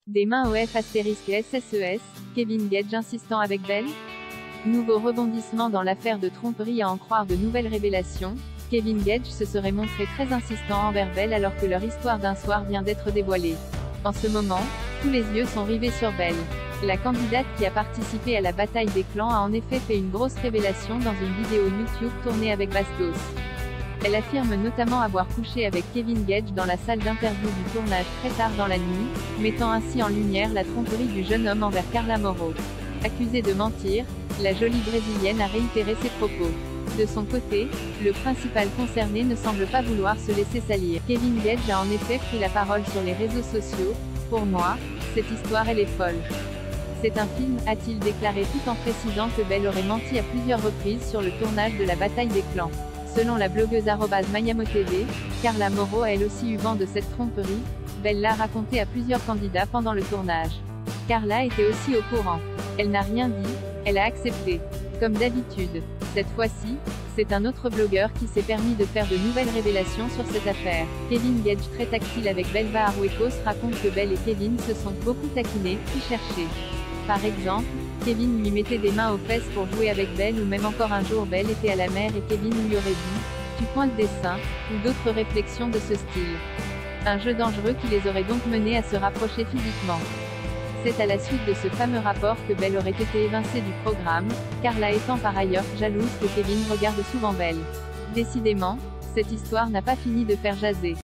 Des mains au F astérisque SSES, Kevin Gage insistant avec Belle. Nouveau rebondissement dans l'affaire de tromperie à en croire de nouvelles révélations. Kevin Gage se serait montré très insistant envers Belle alors que leur histoire d'un soir vient d'être dévoilée. En ce moment, tous les yeux sont rivés sur Belle. La candidate qui a participé à la bataille des clans a en effet fait une grosse révélation dans une vidéo YouTube tournée avec Bastos. Elle affirme notamment avoir couché avec Kevin Gage dans la salle d'interview du tournage très tard dans la nuit, mettant ainsi en lumière la tromperie du jeune homme envers Carla Morrow. Accusée de mentir, la jolie brésilienne a réitéré ses propos. De son côté, le principal concerné ne semble pas vouloir se laisser salir. Kevin Gage a en effet pris la parole sur les réseaux sociaux. « Pour moi, cette histoire elle est folle. C'est un film », a-t-il déclaré tout en précisant que Belle aurait menti à plusieurs reprises sur le tournage de la bataille des clans. Selon la blogueuse @MayamotV, Carla Morrow a elle aussi eu vent de cette tromperie. Belle l'a raconté à plusieurs candidats pendant le tournage. Carla était aussi au courant. Elle n'a rien dit, elle a accepté. Comme d'habitude. Cette fois-ci, c'est un autre blogueur qui s'est permis de faire de nouvelles révélations sur cette affaire. Kevin Gage très tactile avec Belva Arruecos raconte que Belle et Kevin se sont beaucoup taquinés, puis cherchés. Par exemple, Kevin lui mettait des mains aux fesses pour jouer avec Belle ou même encore un jour Belle était à la mer et Kevin lui aurait dit « Tu pointes des seins » ou d'autres réflexions de ce style. Un jeu dangereux qui les aurait donc menés à se rapprocher physiquement. C'est à la suite de ce fameux rapport que Belle aurait été évincée du programme, Carla étant par ailleurs jalouse que Kevin regarde souvent Belle. Décidément, cette histoire n'a pas fini de faire jaser.